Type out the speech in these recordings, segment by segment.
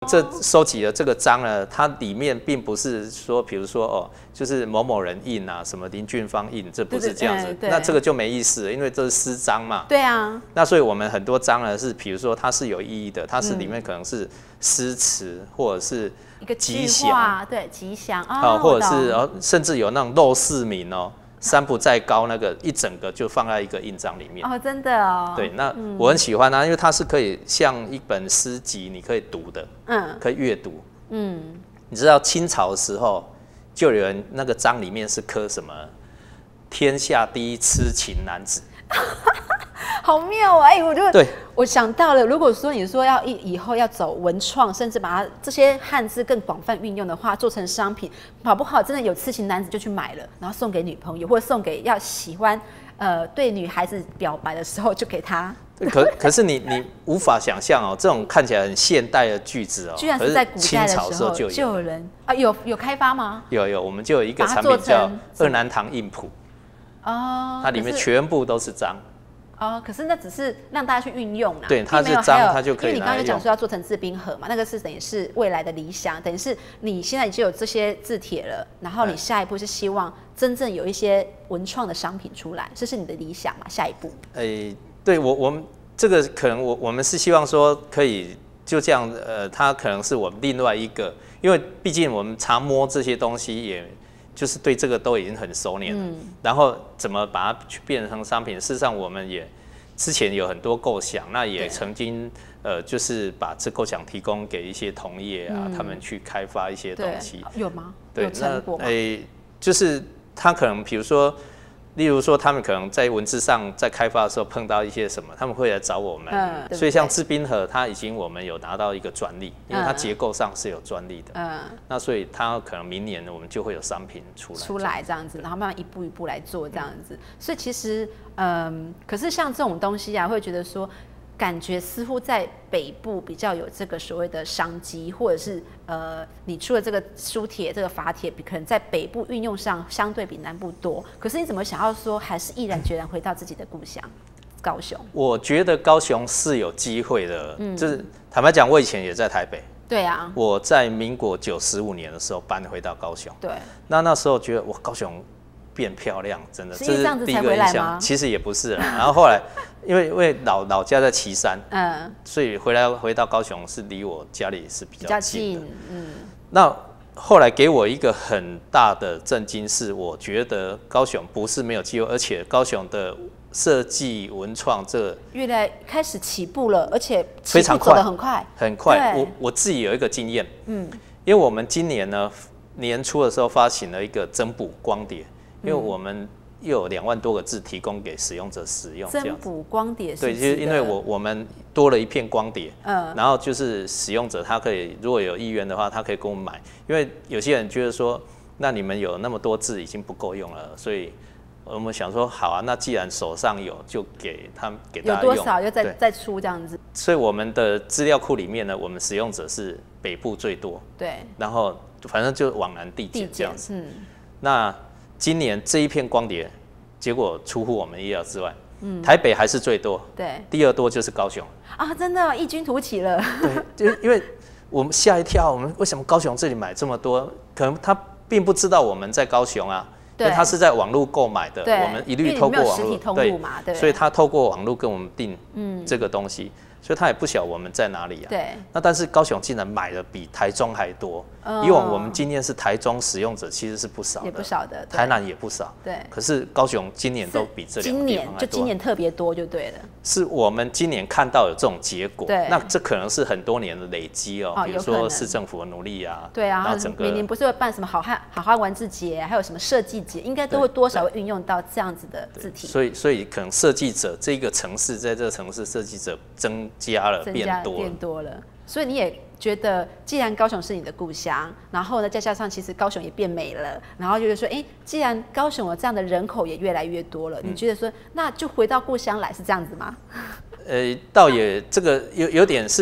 这收集了这个章呢，它里面并不是说，比如说哦，就是某某人印啊，什么林俊芳印，这不是这样子。那这个就没意思了，因为这是诗章嘛。 对啊。 那所以我们很多章呢是，比如说它是有意义的，它是里面可能是诗词或者是一个吉祥， 对，吉祥啊，或者是甚至有那种陋室铭哦。山不在高，那个一整个就放在一个印章里面哦，真的哦。 对，那我很喜欢它，因为它是可以像一本诗集，你可以读的，可以阅读。你知道清朝的时候，就有人那个章里面是刻什么“天下第一痴情男子”， 好妙啊！我想到了，如果说你说以后要走文创，甚至把它这些汉字更广泛运用的话，做成商品，好不好？真的有痴情男子就去买了，然后送给女朋友，或者送给要喜欢对女孩子表白的时候就给她。 可是你无法想象哦，这种看起来很现代的句子哦， 居然是在古代的时候就有人啊，有开发吗？ 有，我们就有一个产品叫二南堂印谱哦，它里面全部都是章。 哦，可是那只是让大家去运用啦， 对，它是章，它就可以拿来用。因为你刚刚就讲说要做成制冰盒嘛，那个是等于是未来的理想，等于是你现在已经有这些字帖了，然后你下一步是希望真正有一些文创的商品出来，这是你的理想嘛？下一步？ 对我们这个可能我们是希望说可以就这样，它可能是我们另外一个，因为毕竟我们常摸这些东西也。就是对这个都已经很熟练了，然后怎么把它去变成商品？事实上，我们也之前有很多构想，那也曾经就是把这构想提供给一些同业啊，他们去开发一些东西。 有吗？ 对， 有成果吗？ 就是他可能比如说。例如说，他们可能在文字上在开发的时候碰到一些什么，他们会来找我们。所以像制冰盒，它我们有拿到一个专利，因为它结构上是有专利的。那所以它可能明年我们就会有商品出来这样子，然后慢慢一步一步来做这样子。所以其实，可是像这种东西啊，会觉得说。感觉似乎在北部比较有这个所谓的商机，或者是你出了这个书帖、这个法帖，可能在北部运用上相对比南部多。可是你怎么想要说，还是毅然决然回到自己的故乡高雄？我觉得高雄是有机会的，就是坦白讲，我以前也在台北。 对啊， 我在民国95年的时候搬回到高雄。 对， 那时候觉得哇，高雄变漂亮，真的， 这是第一个印象。 其实也不是啦，然后后来因为老家在旗山，所以回到高雄是离我家里是比较近的。那后来给我一个很大的震惊是，我觉得高雄不是没有机会，而且高雄的设计文创这越来开始起步了，而且非常快， 走得很快， 很快。我自己有一个经验，因为我们今年呢年初的时候发行了一个增补光碟。因为我们又有2万多个字提供给使用者使用， 增补光碟是对，就是因为我们多了一片光碟，然后就是使用者他可以如果有意愿的话，他可以跟我们买，因为有些人觉得说，那你们有那么多字已经不够用了，所以我们想说，好啊，那既然手上有，就给大家用， 有多少就再出这样子。 所以我们的资料库里面呢，我们使用者是北部最多， 对， 然后反正就往南递减这样子，那。今年这一片光碟，结果出乎我们意料之外。台北还是最多， 对， 第二多就是高雄啊，真的异军突起了。 对，因为我们吓一跳，我们为什么高雄这里买这么多？可能他并不知道我们在高雄啊，因为他是在网络购买的，我们一律透过网络， 对， 所以他透过网络跟我们订这个东西。所以他也不晓我们在哪里啊。 对。 那但是高雄竟然买的比台中还多。以往我们今年是台中使用者其实是不少的， 也不少的。 台南也不少。 对。 可是高雄今年都比这两个地方还多。 今年特别多就对了。 是我们今年看到有这种结果。对。那这可能是很多年的累积哦，比如说市政府的努力啊。 对啊。然后整个每年不是会办什么好汉文字节，还有什么设计节，应该都会多少会运用到这样子的字体。 所以可能设计者这个城市在这个城市设计者增加了。变多了，所以你也觉得，既然高雄是你的故乡，然后呢，再加上其实高雄也变美了，然后就是说，既然高雄有这样的人口也越来越多了，你觉得说，那就回到故乡来，是这样子吗？ 倒也这个有点是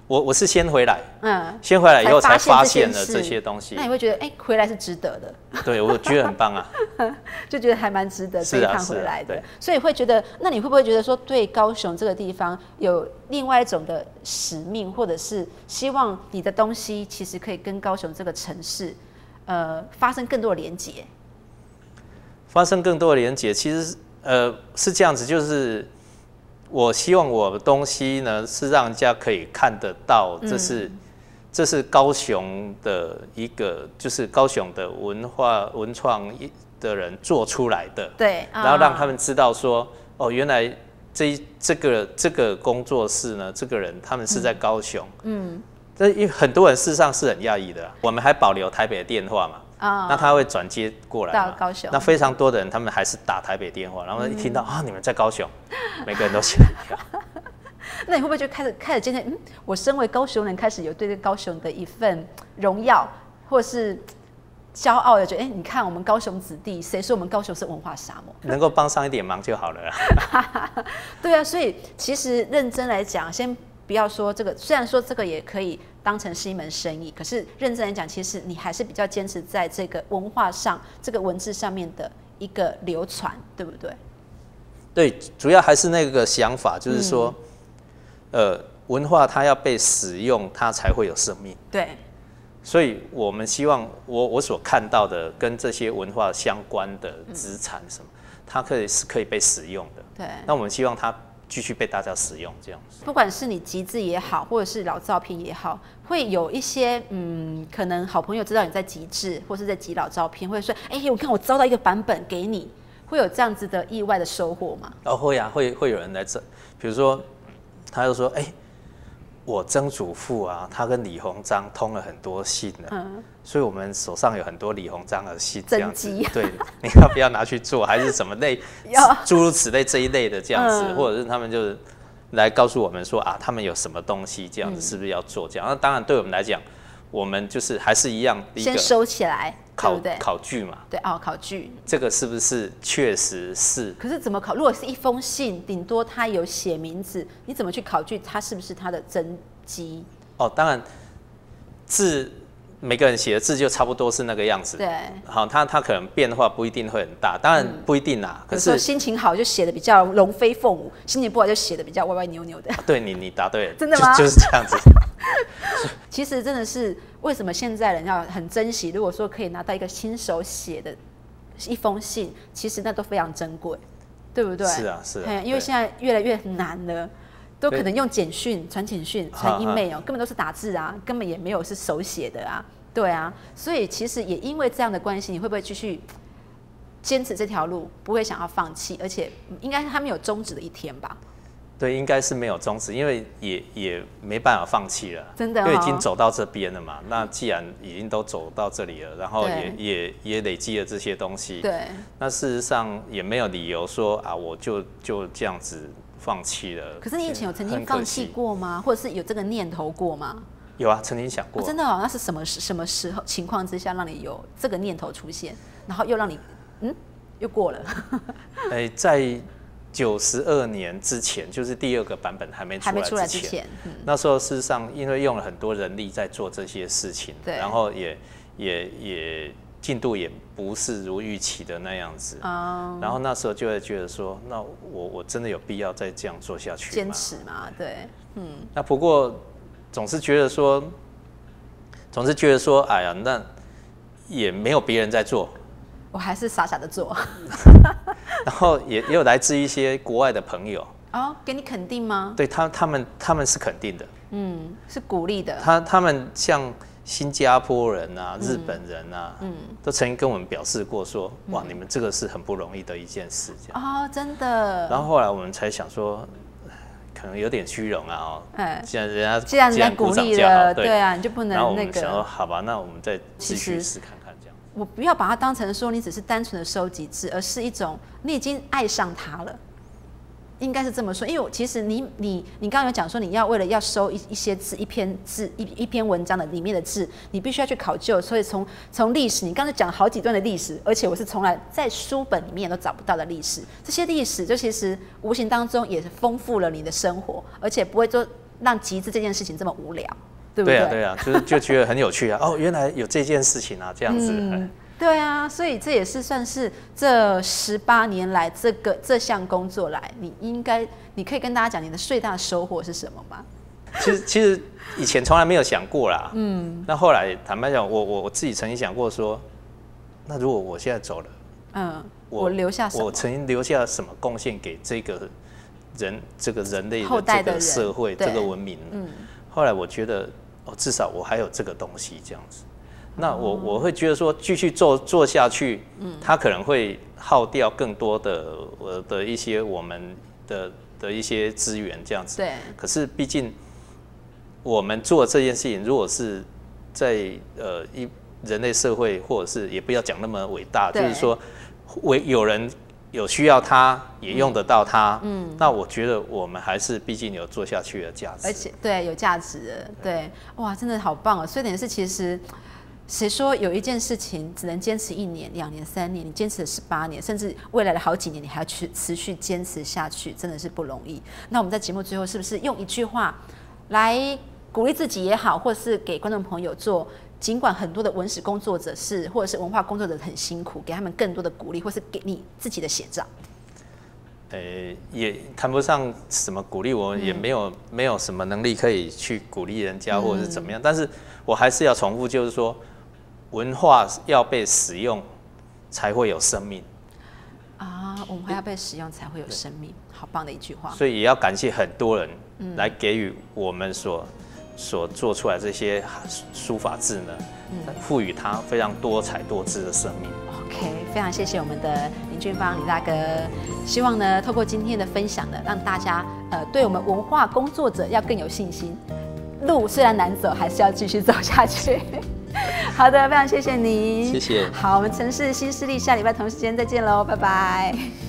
我是先回来，先回来以后才发现了这些东西。 那你会觉得，回来是值得的。 对，我觉得很棒啊， 就觉得还蛮值得这一趟回来的。所以会觉得，那你会不会觉得说，对高雄这个地方有另外一种的使命，或者是希望你的东西其实可以跟高雄这个城市，发生更多的连结？ 发生更多的连结，其实是这样子，就是我希望我的东西呢是让人家可以看得到，这是高雄的一个，就是高雄的文创的人做出来的， 对， 然后让他们知道说，哦，原来这个工作室呢，这个人他们是在高雄，这因为很多人事实上是很讶异的，我们还保留台北的电话嘛。那他会转接过来嘛， 到高雄。 那非常多的人，他们还是打台北电话，然后一听到你们在高雄，每个人都吓一跳。 那你会不会就开始渐渐，我身为高雄人，开始有对这个高雄的一份荣耀，或是骄傲的觉得，你看我们高雄子弟，谁说我们高雄是文化沙漠？ 能够帮上一点忙就好了啦。 对啊，所以其实认真来讲，先不要说这个，虽然说这个也可以当成是一门生意，可是认真来讲，其实你还是比较坚持在这个文化上、这个文字上面的一个流传，对不对？ 对，主要还是那个想法，就是说，文化它要被使用，它才会有生命。 对， 所以我们希望我所看到的跟这些文化相关的资产什么，它可以被使用的。 对， 那我们希望它继续被大家使用，这样子。 不管是你集字也好，或者是老照片也好，会有一些可能好朋友知道你在集字，或是在集老照片，会说：“我看我招到一个版本给你。”会有这样子的意外的收获吗？ 会啊，会有人来这，比如说，他就说：“我曾祖父啊，他跟李鸿章通了很多信了，所以我们手上有很多李鸿章的信，这样子。对，你要不要拿去做，还是什么类，诸如此类这一类的这样子，或者是他们就是来告诉我们说他们有什么东西这样子，是不是要做这样？那当然对我们来讲，我们就是还是一样， 先收起来，对不对？ 考据嘛， 对考据， 这个是不是确实是？ 可是怎么考？如果是一封信，顶多他有写名字，你怎么去考据它是不是他的真迹？ 当然字每个人写的字就差不多是那个样子。 对， 好，他可能变化不一定会很大，当然不一定啦。可是心情好就写的比较龙飞凤舞，心情不好就写的比较歪歪扭扭的。 对，你答对了， 真的吗？ 就是这样子。 其实真的是为什么现在人要很珍惜，如果说可以拿到一个亲手写的一封信，其实那都非常珍贵，对不对？ 是啊，是啊。 因为现在越来越难了。都可能用简讯、传简讯、传 email， 根本都是打字啊，根本也没有是手写的啊，对啊，所以其实也因为这样的关系，你会不会继续坚持这条路，不会想要放弃，而且应该还没有终止的一天吧？ 对，应该是没有终止，因为也没办法放弃了， 真的， 因为已经走到这边了嘛。那既然已经都走到这里了，然后也累积了这些东西， 对， 那事实上也没有理由说我就这样子放弃了。 可是你以前有曾经放弃过吗？或者是有这个念头过吗？ 有啊，曾经想过。 真的那是什么时候情况之下让你有这个念头出现，然后又让你又过了？ 在92年之前，就是第2个版本还没出来之前，那时候事实上因为用了很多人力在做这些事情，然后也进度也不是如预期的那样子，然后那时候就会觉得说，那我真的有必要再这样做下去吗？ 坚持嘛，对， 那不过总是觉得说，哎呀，那也没有别人在做， 我还是傻傻的做。 然后也有来自一些国外的朋友， 给你肯定吗？ 对他们是肯定的， 是鼓励的。 他们像新加坡人啊、日本人啊，都曾经跟我们表示过说，哇，你们这个是很不容易的一件事，这样真的。 然后后来我们才想说，可能有点虚荣啊，既然人家鼓励了，对啊，你就不能然后我们想说，好吧，那我们再继续试看看这样。 我不要把它当成说你只是单纯的收集字，而是一种你已经爱上它了。应该是这么说，因为其实你刚刚有讲说，你要为了要收一些字、一篇文章的里面的字，你必须要去考究，所以从历史，你刚才讲好几段的历史，而且我是从来在书本里面都找不到的历史，这些历史就其实无形当中也是丰富了你的生活，而且不会说让集字这件事情这么无聊，对不对？ 对啊，就觉得很有趣啊。哦，原来有这件事情啊，这样子。 对啊，所以这也是算是这18年来这项工作来，你可以跟大家讲你的最大的收获是什么吗？ 其实以前从来没有想过啦。那后来坦白讲，我自己曾经想过说，那如果我现在走了，我留下什么？我曾经留下什么贡献给这个人类的这个社会这个文明？后来我觉得，至少我还有这个东西这样子。那我会觉得说，继续做下去，它可能会耗掉更多的一些我们的一些资源这样子。 对。 可是毕竟我们做这件事情，如果是在人类社会，或者是也不要讲那么伟大，就是说有人有需要它，也用得到它。那我觉得我们还是毕竟有做下去的价值。 而且对有价值的，对，哇，真的好棒哦！所以等于是其实。谁说有一件事情只能坚持1年、2年、3年？你坚持了18年，甚至未来的好几年，你还要去持续坚持下去，真的是不容易。那我们在节目最后，是不是用一句话来鼓励自己也好，或是给观众朋友做？尽管很多的文史工作者或者是文化工作者很辛苦，给他们更多的鼓励，或是给你自己的写照。 也谈不上什么鼓励，我也没有什么能力可以去鼓励人家，或者是怎么样。但是我还是要重复，就是说。文化要被使用，才会有生命啊！文化要被使用，才会有生命，好棒的一句话。 所以也要感谢很多人来给予我们所做出来这些书法字呢，赋予它非常多彩多姿的生命。 OK， 非常谢谢我们的林俊芳李大哥，希望呢透过今天的分享呢，让大家对我们文化工作者要更有信心。路虽然难走，还是要继续走下去。好的，非常谢谢你， 谢谢。 好，我们城市新势力下礼拜同时间再见喽，拜拜。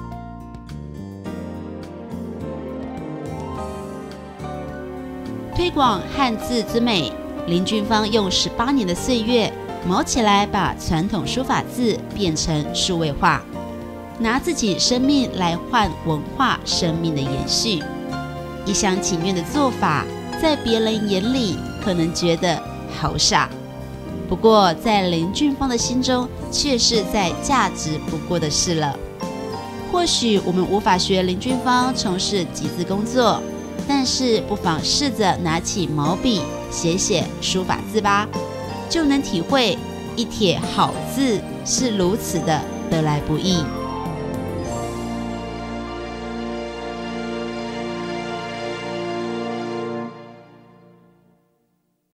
推广汉字之美，林俊芳用18年的岁月，卯起来把传统书法字变成数位化，拿自己生命来换文化生命的延续。一厢情愿的做法，在别人眼里可能觉得好傻。不过，在林俊芳的心中，却是再价值不过的事了。或许我们无法学林俊芳从事集字工作，但是不妨试着拿起毛笔写书法字吧，就能体会一帖好字是如此的得来不易。